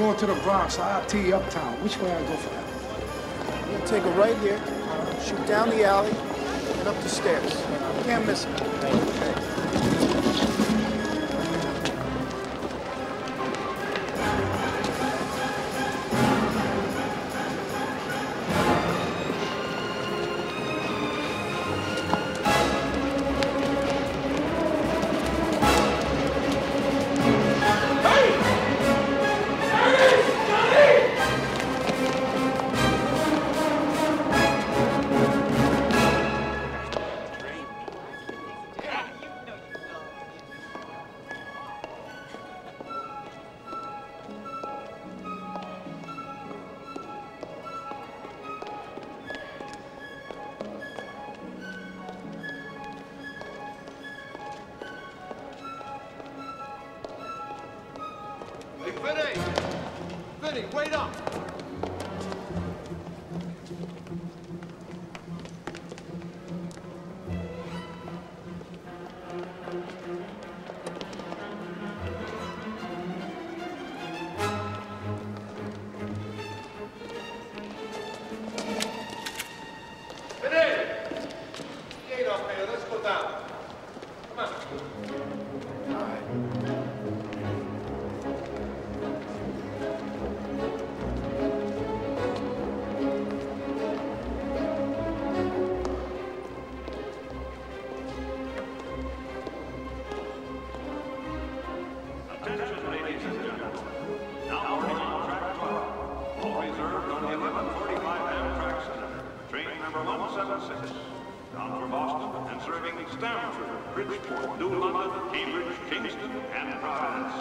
going to the Bronx. I'll tee you uptown. Which way I go for that? You're gonna take a right here, shoot down the alley, and up the stairs. You can't miss it. Okay. Hey, Vinny! Vinny, wait up! Vinny! Gate up here, let's go down. Come on. All right. Attention, ladies and gentlemen. Now boarding on track 12. All reserved on the 11:45 Amtrak Center. Train number 176. Bound for Boston and serving Stamford, Bridgeport, New London, Cambridge, Kingston, and Providence.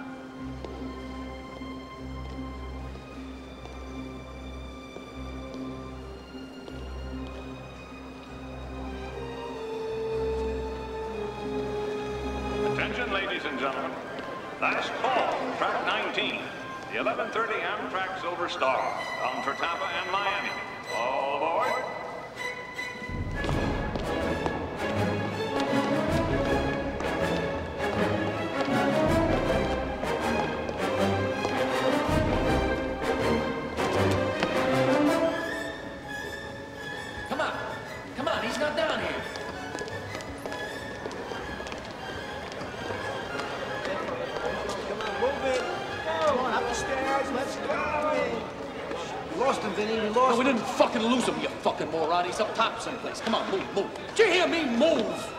Attention, ladies and gentlemen. Last call, track 19. The 11:30 Amtrak Silver Star, bound for Tampa and Miami. All aboard. Come on, he's not down here. Come on, move it. Come on, up the stairs. Let's go. We lost him, Vinny. We lost No, we him. didn't fucking lose him, you fucking moron. He's up top someplace. Come on, move. Did you hear me? Move!